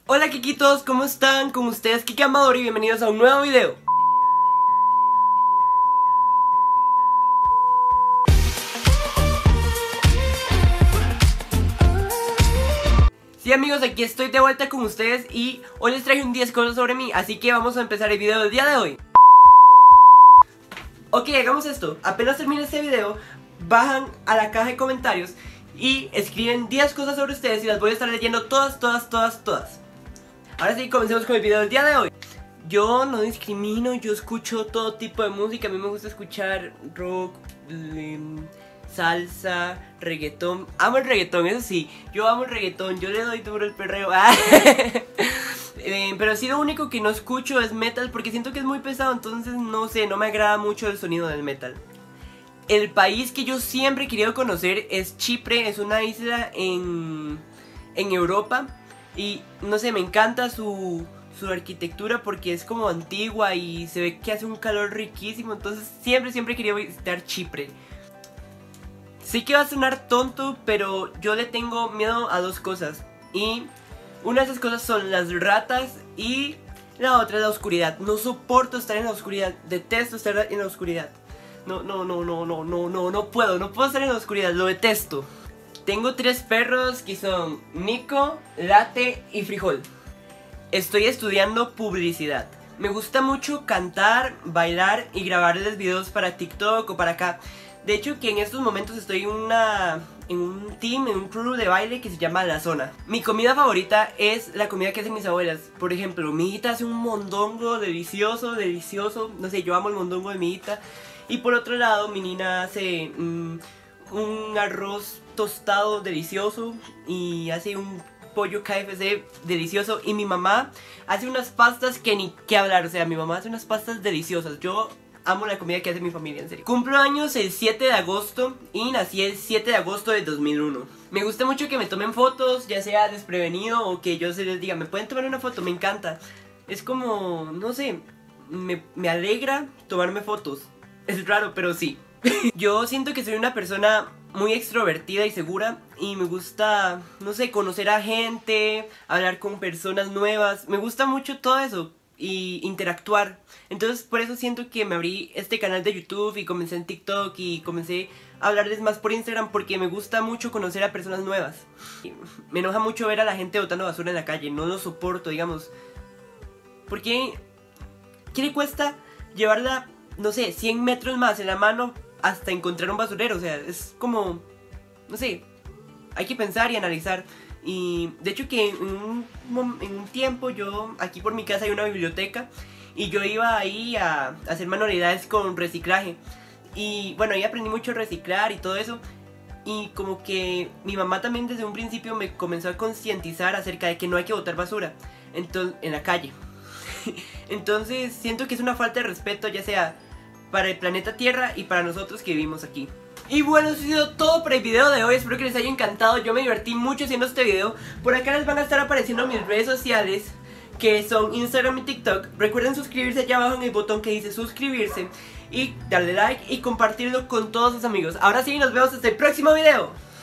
Hola Kikitos, ¿cómo están? Con ustedes Kiki Amador y bienvenidos a un nuevo video. Sí amigos, aquí estoy de vuelta con ustedes y hoy les traigo un 10 cosas sobre mí, así que vamos a empezar el video del día de hoy. Ok, hagamos esto, apenas termine este video, bajan a la caja de comentarios y escriben 10 cosas sobre ustedes y las voy a estar leyendo todas. Ahora sí, comencemos con el video del día de hoy. Yo no discrimino, yo escucho todo tipo de música. A mí me gusta escuchar rock, salsa, reggaetón. Amo el reggaetón, eso sí, yo amo el reggaetón, yo le doy duro el perreo. Pero sí, lo único que no escucho es metal porque siento que es muy pesado, entonces no sé, no me agrada mucho el sonido del metal. El país que yo siempre he querido conocer es Chipre, es una isla en Europa. Y no sé, me encanta su arquitectura porque es como antigua y se ve que hace un calor riquísimo. Entonces siempre he querido visitar Chipre. Sí que va a sonar tonto, pero yo le tengo miedo a dos cosas. Y una de esas cosas son las ratas y la otra es la oscuridad. No soporto estar en la oscuridad, detesto estar en la oscuridad. No puedo estar en la oscuridad, lo detesto. Tengo 3 perros que son Nico, Latte y Frijol. Estoy estudiando publicidad. Me gusta mucho cantar, bailar y grabarles videos para TikTok o para acá. De hecho que en estos momentos estoy en un team, en un crew de baile que se llama La Zona. Mi comida favorita es la comida que hacen mis abuelas. Por ejemplo, mi hijita hace un mondongo delicioso. No sé, yo amo el mondongo de mi hijita. Y por otro lado, mi nina hace un arroz tostado delicioso y hace un pollo KFC delicioso. Y mi mamá hace unas pastas que ni que hablar, o sea, mi mamá hace unas pastas deliciosas. Yo amo la comida que hace mi familia, en serio. Cumplo años el 7 de agosto y nací el 7 de agosto de 2001. Me gusta mucho que me tomen fotos, ya sea desprevenido o que yo se les diga, ¿me pueden tomar una foto? Me encanta. Es como, no sé, me alegra tomarme fotos. Es raro, pero sí. Yo siento que soy una persona muy extrovertida y segura y me gusta, no sé, conocer a gente, hablar con personas nuevas. Me gusta mucho todo eso y interactuar. Entonces por eso siento que me abrí este canal de YouTube y comencé en TikTok y comencé a hablarles más por Instagram porque me gusta mucho conocer a personas nuevas. Me enoja mucho ver a la gente botando basura en la calle, no lo soporto, digamos. Porque ¿qué le cuesta llevarla, no sé, 100 metros más en la mano hasta encontrar un basurero? O sea, es como, no sé, hay que pensar y analizar. Y de hecho que en un tiempo yo, aquí por mi casa hay una biblioteca y yo iba ahí a hacer manualidades con reciclaje. Y bueno, ahí aprendí mucho a reciclar y todo eso. Y como que mi mamá también desde un principio me comenzó a concientizar acerca de que no hay que botar basura en la calle. Entonces siento que es una falta de respeto, ya sea para el planeta Tierra y para nosotros que vivimos aquí. Y bueno, eso ha sido todo por el video de hoy. Espero que les haya encantado. Yo me divertí mucho haciendo este video. Por acá les van a estar apareciendo mis redes sociales, que son Instagram y TikTok. Recuerden suscribirse allá abajo en el botón que dice suscribirse y darle like y compartirlo con todos sus amigos. Ahora sí, nos vemos hasta el próximo video.